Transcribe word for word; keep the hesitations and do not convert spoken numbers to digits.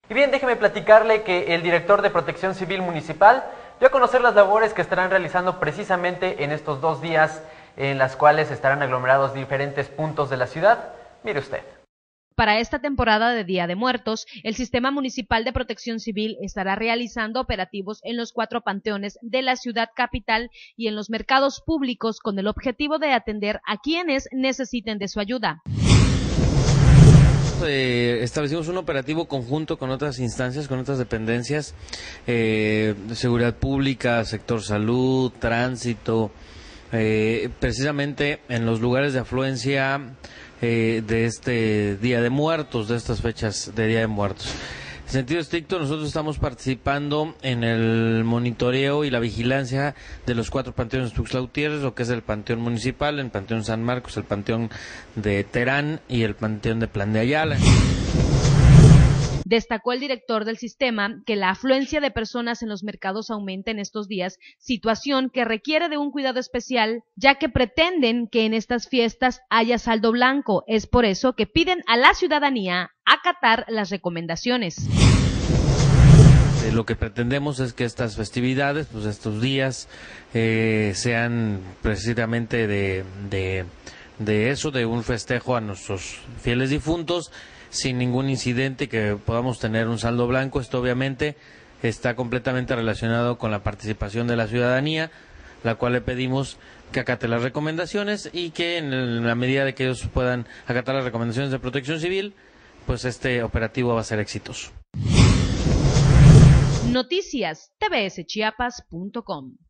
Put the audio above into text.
Y bien, déjeme platicarle que el director de Protección Civil Municipal dio a conocer las labores que estarán realizando precisamente en estos dos días en las cuales estarán aglomerados diferentes puntos de la ciudad. Mire usted. Para esta temporada de Día de Muertos, el Sistema Municipal de Protección Civil estará realizando operativos en los cuatro panteones de la ciudad capital y en los mercados públicos con el objetivo de atender a quienes necesiten de su ayuda. Eh, establecimos un operativo conjunto con otras instancias, con otras dependencias, eh, de seguridad pública, sector salud, tránsito, eh, precisamente en los lugares de afluencia eh, de este Día de Muertos, de estas fechas de Día de Muertos. En sentido estricto, nosotros estamos participando en el monitoreo y la vigilancia de los cuatro panteones de Tuxtla Gutiérrez, lo que es el Panteón Municipal, el Panteón San Marcos, el Panteón de Terán y el Panteón de Plan de Ayala. Destacó el director del sistema que la afluencia de personas en los mercados aumenta en estos días, situación que requiere de un cuidado especial, ya que pretenden que en estas fiestas haya saldo blanco. Es por eso que piden a la ciudadanía acatar las recomendaciones. Eh, lo que pretendemos es que estas festividades, pues estos días, eh, sean precisamente de, de, de eso, de un festejo a nuestros fieles difuntos, sin ningún incidente, que podamos tener un saldo blanco. Esto obviamente está completamente relacionado con la participación de la ciudadanía, la cual le pedimos que acate las recomendaciones y que en la medida de que ellos puedan acatar las recomendaciones de Protección Civil, pues este operativo va a ser exitoso. Noticias T V S Chiapas punto com